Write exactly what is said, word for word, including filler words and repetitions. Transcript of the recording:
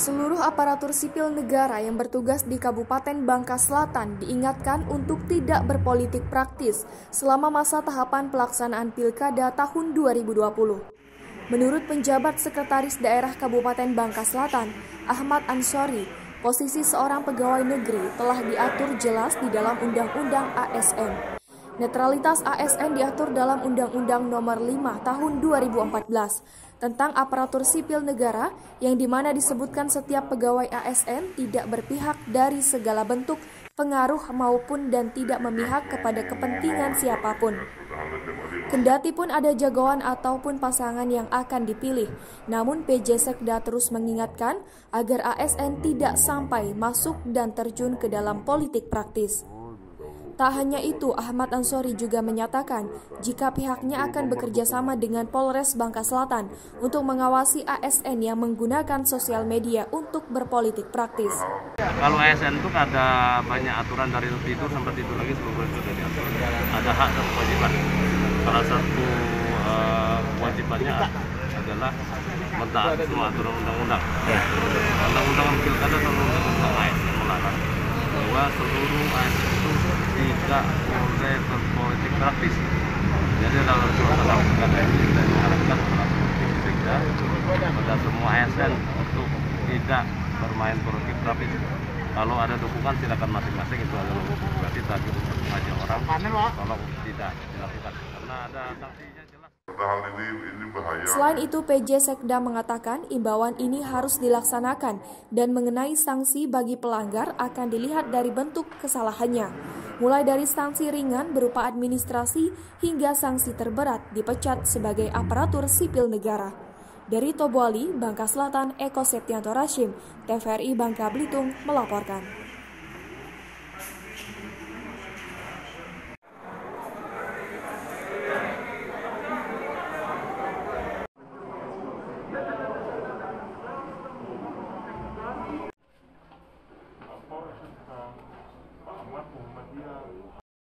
Seluruh aparatur sipil negara yang bertugas di Kabupaten Bangka Selatan diingatkan untuk tidak berpolitik praktis selama masa tahapan pelaksanaan Pilkada tahun dua ribu dua puluh. Menurut penjabat Sekretaris Daerah Kabupaten Bangka Selatan, Ahmad Ansori, posisi seorang pegawai negeri telah diatur jelas di dalam Undang-Undang A S N. Netralitas A S N diatur dalam Undang-Undang Nomor lima Tahun dua ribu empat belas tentang aparatur sipil negara, yang dimana disebutkan setiap pegawai A S N tidak berpihak dari segala bentuk pengaruh maupun dan tidak memihak kepada kepentingan siapapun. Kendati pun ada jagoan ataupun pasangan yang akan dipilih, namun P J Sekda terus mengingatkan agar A S N tidak sampai masuk dan terjun ke dalam politik praktis. Tak hanya itu, Ahmad Ansori juga menyatakan jika pihaknya akan bekerja sama dengan Polres Bangka Selatan untuk mengawasi A S N yang menggunakan sosial media untuk berpolitik praktis. Kalau A S N itu ada banyak aturan dari tidur sampai tidur lagi seluruh itu sudah diatur. Ada hak dan kewajiban. Salah satu uh, kewajibannya adalah mentaati semua aturan undang-undang. Undang-undang pilkada dan undang-undang A S N melarang bahwa seluruh A S N itu tidak boleh berpolitik praktis. Jadi dalam suasana pilkada ini kita mengharapkan para politik sekda pada semua A S N untuk tidak bermain politik praktis. Kalau ada dukungan silakan masing-masing, itu adalah berarti tapi untuk mengajak orang kalau tidak dilakukan karena ada sanksinya jelas. Selain itu, P J Sekda mengatakan imbauan ini harus dilaksanakan dan mengenai sanksi bagi pelanggar akan dilihat dari bentuk kesalahannya, mulai dari sanksi ringan berupa administrasi hingga sanksi terberat dipecat sebagai aparatur sipil negara. Dari Tobuali, Bangka Selatan, Eko Septianto Rashim, T V R I Bangka Belitung melaporkan.